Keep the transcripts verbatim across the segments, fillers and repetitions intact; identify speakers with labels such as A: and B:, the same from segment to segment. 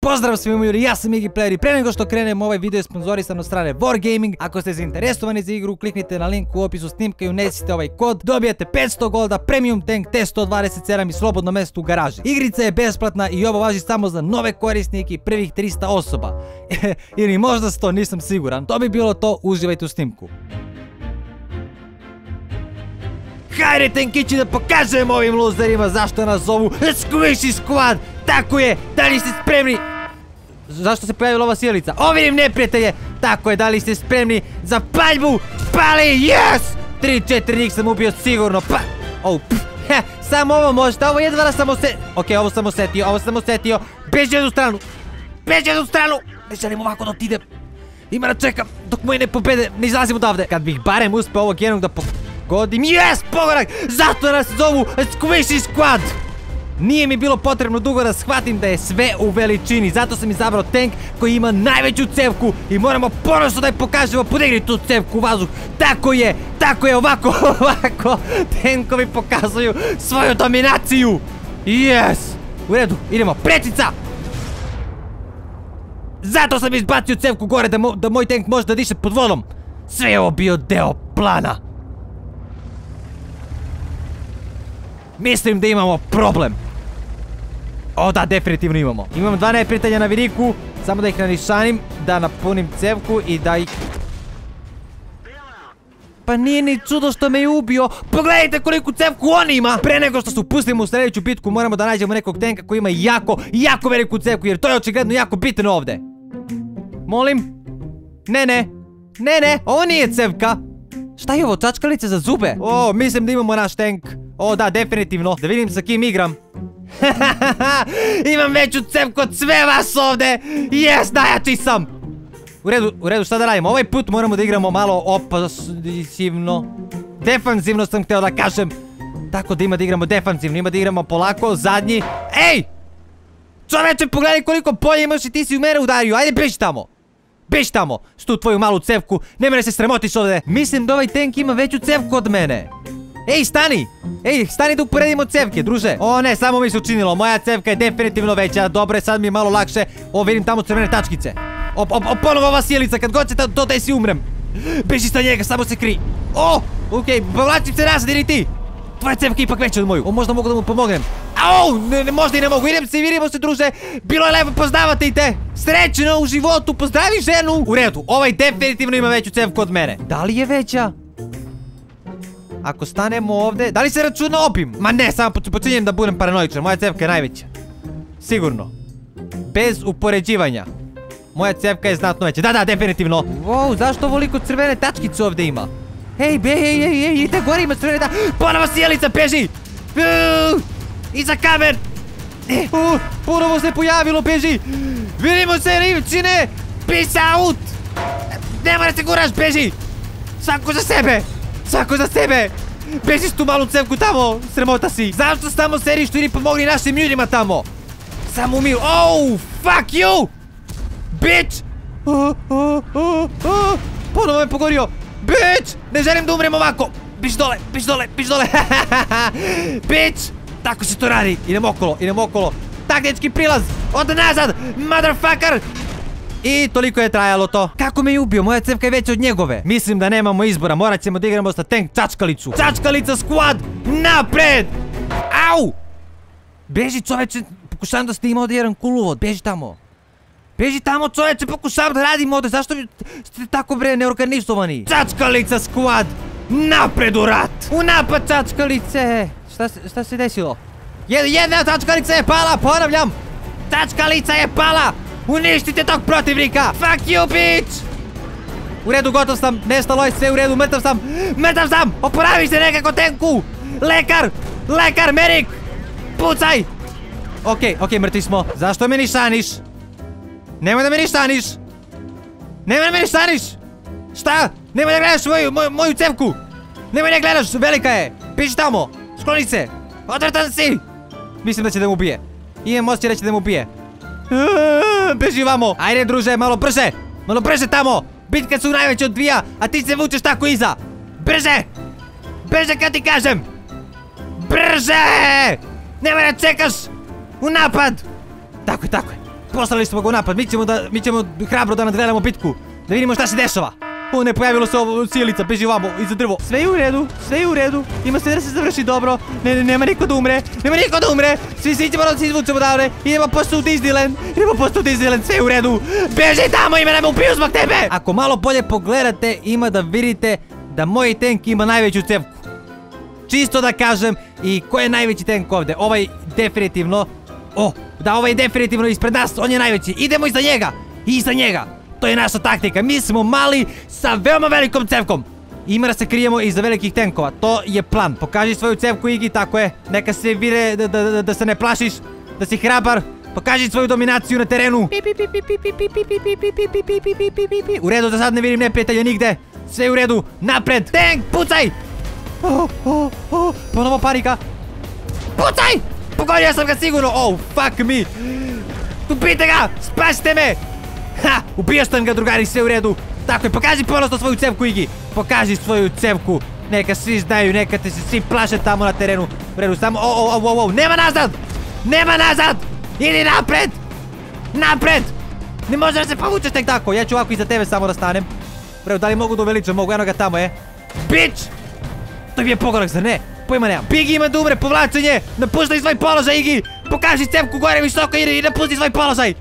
A: Pozdrav svima ljudi, ja sam Igi Player i pre nego što krenemo, ovaj video je sponzorisan od strane Wargaming. Ako ste zainteresovani za igru, kliknite na link u opisu snimka i unesite ovaj kod. Dobijete petsto golda, premium tank T sto dvadeset sedam i slobodno mesto u garaži. Igrica je besplatna i ovo važi samo za nove korisnike i prvih trista osoba. Ili možda sto, nisam siguran. To bi bilo to, uživajte u snimku. Hajde tenkići da pokažemo ovim luzerima zašto nas zovu Squishy Squad. Tako je, da li ste spremni? Zašto se pojavila ova sjelica? O, vidim neprijatelje. Tako je, da li ste spremni za paljbu? Pali, yes! tri četiri njih sam ubio sigurno. Pa, oh, he, samo ovo možete, ovo jedva da sam osetio. Ok, ovo sam osetio, ovo sam osetio. Beži jednu stranu. Beži jednu stranu. Ne želim ovako da otidem. Ima da čekam dok moji ne pobede, ne izlazim odavde. Kad bih barem uspeo ovog jednog da pogodim. Yes, pogodak! Zato nas zovu Squishy Squad. Nije mi bilo potrebno dugo da shvatim da je sve u veličini. Zato sam izabrao tank koji ima najveću cevku i moramo ponosno da je pokažemo. Podigni tu cevku u vazduh. Tako je, tako je, ovako, ovako tankovi pokazuju svoju dominaciju. Yes! U redu, idemo, prečica! Zato sam izbacio cevku gore da, mo da moj tank može da diše pod vodom. Sve je ovo bio deo plana. Mislim da imamo problem. O da, definitivno imamo. Imam dva neprijatelja na viriku. Samo da ih nanišanim, da napunim cevku i da ih... Pa nije ni čudo što me je ubio. Pogledajte koliku cevku on ima. Pre nego što se upustimo u sljedeću bitku, moramo da nađemo nekog tanka koji ima jako, jako veliku cevku, jer to je očigledno jako bitno ovde. Molim? Ne, ne. Ne, ne, ovo nije cevka. Šta je ovo, čačkalice za zube? O, mislim da imamo naš tank. O da, definitivno. Da vidim sa kim igram. Imam veću cevku od sve vas ovde. Yes, najjači sam. U redu, u redu, šta da radimo? Ovaj put moramo da igramo malo opasivno. Defanzivno sam hteo da kažem. Tako da ima da igramo defanzivno. Ima da igramo polako, zadnji. Ej! Čoveče, pogledaj koliko polja imaš i ti si u mene udario. Ajde, beži tamo. Beži tamo, s tu tvoju malu cevku. Ne mene se sramotiš ovde. Mislim da ovaj tank ima veću cevku od mene. Ej, stani! Ej, stani da uporedimo cevke, druže. O ne, samo mi se učinilo, moja cevka je definitivno veća. Dobro je, sad mi je malo lakše. O, vidim tamo crvene tačkice. O, o, o, ponovo ova sjelica, kad god se to desi umrem. Beži sa njega, samo se kri. O, okej, povlačim se nazad, ili ti. Tvoja cevka je ipak veća od moju. O, možda mogu da mu pomognem. Au, ne, ne, možda i ne mogu. Idem se i vidimo se, druže. Bilo je lepo poznavati te. Srećno u životu, pozdravi ženu. U redu, ovaj definitivno ima veću cevku od mene. Da li je veća? Ako stanemo ovde, da li se računa obim? Ma ne, samo počinjem da budem paranoičan. Moja cevka je najveća. Sigurno. Bez upoređivanja. Moja cevka je znatno veća. Da, da, definitivno. Wow, zašto ovoliko crvene tačkice ovde ima? Hej, be, hej, hej, hej, idite gore, ima crvene tačkice. Ponovo sjelica, beži! Iza kamer! Ponovo se pojavilo, beži! Vidimo se, rivčine! Peace out! Nemoj da se guraš, beži! Svako za sebe! Svako za sebe! Beži s tu malu cevku tamo! Sramota si! Zašto se tamo seriš tu ili pomogli našim ljudima tamo? Samo umir... Oh! Fuck you! Bitch! Ponovo me pogorio! Bitch! Ne želim da umrem ovako! Biš dole! Biš dole! Biš dole! Bitch! Tako se to radi! Idem okolo! Idem okolo! Taktički prilaz! Od nazad! Motherfucker! I toliko je trajalo to. Kako me je ubio? Moja cevka je veća od njegove. Mislim da nemamo izbora. Morat ćemo da igramo sa tank čačkalicu. Čačkalica squad! Napred! Au! Beži, čoveče. Pokušavam da ste imao da jedan cool uvod. Beži tamo. Beži tamo, čoveče. Pokušavam da radim ovde. Zašto ste tako, bre, neorganizovani? Čačkalica squad! Napred u rat! U napad, čačkalice! Šta, šta se desilo? Jedna čačkalica je pala, ponavljam! Čačkalica je pala! Uništite tog protivnika! Fuck you, bitch! U redu, gotov sam, nestalo je sve u redu, mrtav sam! Mrtav sam! Oporavi se nekako tenku! Lekar! Lekar, merik! Pucaj! Okej, okej, mrtvi smo. Zašto me nišaniš? Nemoj da me nišaniš! Nemoj da me nišaniš! Šta? Nemoj da gledaš moju, moju, moju cevku! Nemoj da gledaš, velika je! Piši tamo! Skloni se! Odvrtan si! Mislim da će da mu ubije. Imam osjećaj da će da mu ubije. Beži vamo! Ajde, druže, malo brže! Malo brže tamo! Bitka se najveće odvija, a ti se vučeš tako iza! Brže! Brže kad ti kažem! Brže! Nemoj da čekaš! U napad! Tako je, tako je. Poslali smo ga u napad, mi ćemo da, mi ćemo hrabro da nadgledamo bitku. Da vidimo šta se dešava. O, ne, pojavilo se ovo sjelica, beži ovamo, iza drvo. Sve je u redu, sve je u redu. Ima sve da se završi dobro. Ne, ne, nema niko da umre. Nema niko da umre. Svi, svi ćemo da se izvučemo davne. Idemo posto u Disneyland. Idemo posto u Disneyland, sve je u redu. Beži tamo, ima nema upiju zbog tebe. Ako malo bolje pogledate, ima da vidite da moj tank ima najveću cevku. Čisto da kažem, i ko je najveći tank ovde? Ovaj definitivno. O, da, ovaj je definitivno ispred nas, on je najveći. Idemo iza njega, iza njega. To je naša taktika, mi smo mali sa veoma velikom cevkom. Ima da se krijemo iza velikih tenkova, to je plan. Pokaži svoju cevku, Igi, tako je. Neka se vide da, da, da, da se ne plašiš, da si hrabar. Pokaži svoju dominaciju na terenu. U redu, za sad ne vidim neprijatelja nigde. Sve u redu, napred. Tank, pucaj! Oh, oh, oh, ponovo panika. Pucaj! Pogodio sam ga sigurno. Oh, fuck me. Ubijte ga, spasite me. Ha, ubio sam ga, drugari, sve u redu. Tako je, pokaži ponosno svoju cevku, Igi. Pokaži svoju cevku. Neka svi znaju, neka te se svi plaše tamo na terenu. U redu, samo, o, o, o, o, nema nazad. Nema nazad. Idi napred. Napred. Ne može da se povučeš tek tako. Ja ću ovako iza tebe samo da stanem. U redu, da li mogu da uveličam? Mogu, eno ga tamo, je. Bitch. To je pogodak, zar ne? Pojma nema. Bigi ima da umre, povlačenje. Napuštaj svoj položaj, Igi. Pokaži cevku gore visoko i napusti svoj položaj.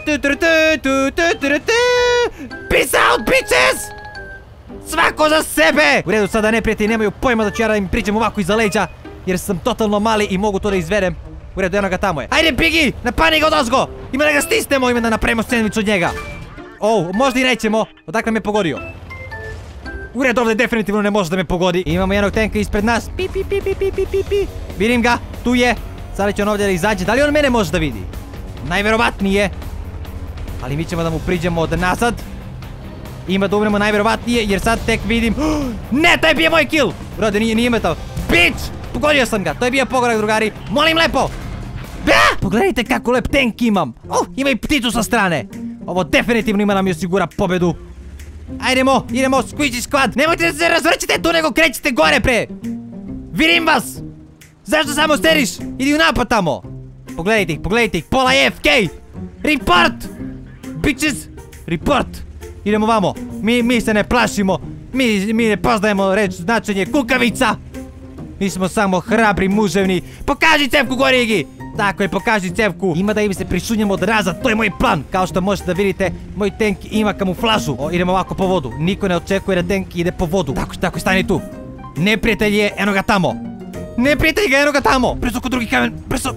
A: Peace out, bitches! Svako za sebe! U redu, sada neprijatelji nemaju pojma da ću ja da im priđem ovako iza leđa, jer sam totalno mali i mogu to da izvedem. U redu, eno ga tamo je. Ajde, Bigi, napani ga odozgo! Ima da ga stisnemo, ima da napravimo sandvič od njega. O, možda i nećemo. Odakle me pogodio? U redu, ovdje definitivno ne može da me pogodi. Imamo jednog tanka ispred nas. Pi, pi, pi, pi, pi, pi, pi, pi. Vidim ga, tu je. Sada će on ovdje da izađe. Da li on mene može da vidi? Najverovatnije. Ali mi ćemo da mu priđemo od nazad. Ima da umremo najverovatnije, jer sad tek vidim. Ne, to je bio moj kill. Brode, nije, nije metao. Bitch! Pogodio sam ga, to je bio pogodak, drugari. Molim lepo. Ah! Pogledajte kako lep tank imam. Oh, ima i pticu sa strane. Ovo definitivno ima da mi osigura pobedu. Ajdemo, idemo, Squishy Squad. Nemojte da se razvrćite tu, nego krećite gore, pre. Vidim vas. Zašto samo steriš? Idi u napad tamo. Pogledajte ih, pogledajte ih, pola F K. Report. Bitches, report. Idemo vamo, mi, mi se ne plašimo. Mi, mi ne poznajemo reč, značenje kukavica. Mi smo samo hrabri muževni. Pokaži cevku gore, Igi. Tako je, pokaži cevku. Ima da im se prišunjemo od nazad, to je moj plan. Kao što možete da vidite, moj tank ima kamuflažu. O, idemo ovako po vodu, niko ne očekuje da tank ide po vodu. Tako, tako, stani tu. Neprijatelj je, eno ga tamo. Neprijatelj ga, eno ga tamo. Brzo kod drugi kamen, brzo.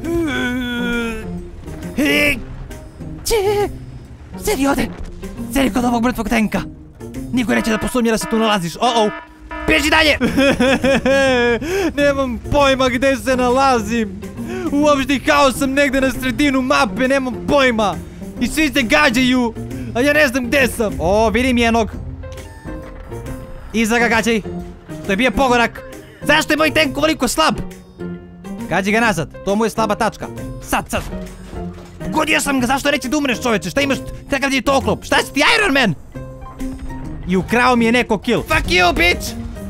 A: Sedi ovdje. Sedi kod ovog mrtvog tanka. Niko neće da posumnje da se tu nalaziš. O-o. Bježi dalje. Nemam pojma gde se nalazim. Uopšte kao sam negde na sredinu mape. Nemam pojma. I svi se gađaju. A ja ne znam gde sam. O, vidim jednog. Iza ga gađaj. To je bio pogodak. Zašto je moj tank ovoliko slab? Gađi ga nazad. To mu je slaba tačka. Sad, sad. Pogodio sam ga, zašto neće da umreš, čoveče? Šta imaš, kakav ti je to oklop? Šta si ti, Iron Man? I ukrao mi je neko kill. Fuck you, bitch!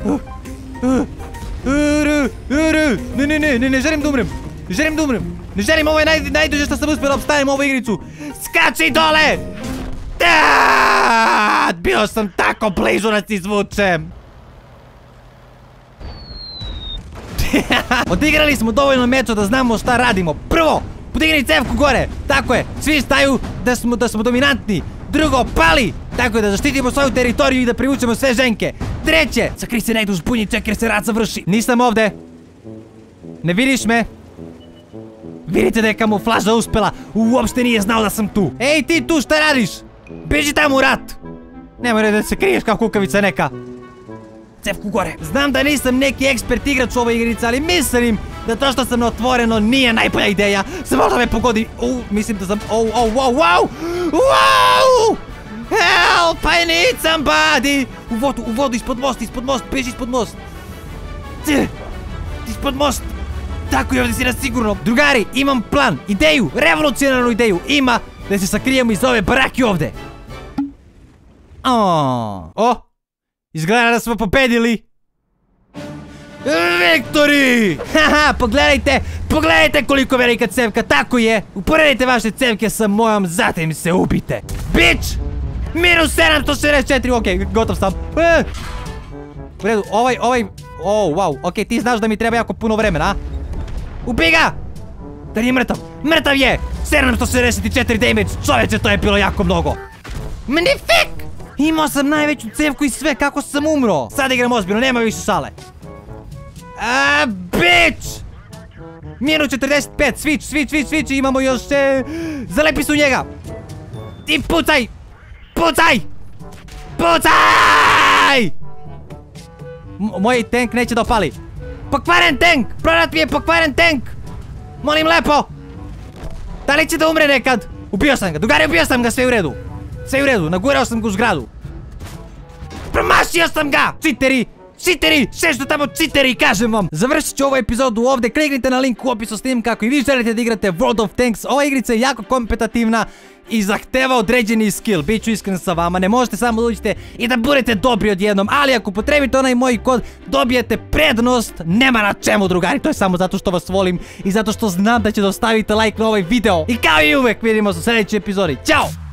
A: Ne, ne, ne, ne, ne želim da umrem. Ne želim da umrem. Ne želim, ovo je naj, najduže što sam uspio da obstajem ovu igricu. Skači dole! Bio sam tako blizu da se izvučem. Odigrali smo dovoljno meča da znamo šta radimo. Prvo, podigni cevku gore. Tako je, svi staju da smo, da smo dominantni. Drugo, pali. Tako je, da zaštitimo svoju teritoriju i da privučemo sve ženke. Treće, sakri se negdje uz bunji, čekaj jer se rat završi. Nisam ovde. Ne vidiš me? Vidite da je kamuflaža uspela. Uopšte nije znao da sam tu. Ej, ti tu, šta radiš? Beži tamo u rat. Nemoj da se kriješ kao kukavica neka. Cevku gore. Znam da nisam neki ekspert igrač u ovoj igrici, ali mislim da to što sam na otvoreno nije najbolja ideja. Sam možda me pogodi. U, mislim da sam... Oh, oh, wow, wow! Wow! Help, I need somebody! U vodu, u vodu, ispod most, ispod most, beži ispod most. Ispod most. Tako je, ovdje si nas sigurno. Drugari, imam plan, ideju, revolucionarnu ideju. Ima da se sakrijemo iz ove barake ovdje. O, izgleda da smo pobedili. Victory! Haha, pogledajte, pogledajte koliko velika cevka, tako je. Uporedite vaše cevke sa mojom, zatim se ubite. Bitch! Minus sedamsto šezdeset četiri, okej, gotov sam. E! U redu, ovaj, ovaj, oh, wow, okej, ti znaš da mi treba jako puno vremena, a? Ubij ga! Da nije mrtav, mrtav je! sedamsto šezdeset četiri damage, čoveče, to je bilo jako mnogo. Magnifik! Imao sam najveću cevku i sve, kako sam umro? Sad igram ozbiljno, nema više šale. A, bitch! Minus četrdeset pet, switch, switch, switch, switch, imamo još e... zalepi se u njega! I pucaj! Pucaj! Pucaj! Moj tank neće da opali. Pokvaren tank! Prodat mi je pokvaren tank! Molim lepo! Da li će da umre nekad? Ubio sam ga, drugari, ubio sam ga, sve u redu. Sve u redu, nagurao sam ga u zgradu. Promašio sam ga! Čiteri! Čiteri! Sve što tamo čiteri, kažem vam! Završit ću ovu epizodu ovdje, kliknite na link u opisu snimka ako i vi želite da igrate World of Tanks. Ova igrica je jako kompetitivna i zahteva određeni skill. Biću iskren sa vama, ne možete samo da uđete i da budete dobri odjednom, ali ako potrebite onaj moj kod, dobijete prednost. Nema na čemu, drugari, to je samo zato što vas volim i zato što znam da ćete ostaviti like na ovaj video. I kao i uvek, vidimo se u sljedećoj epizodi. Ćao!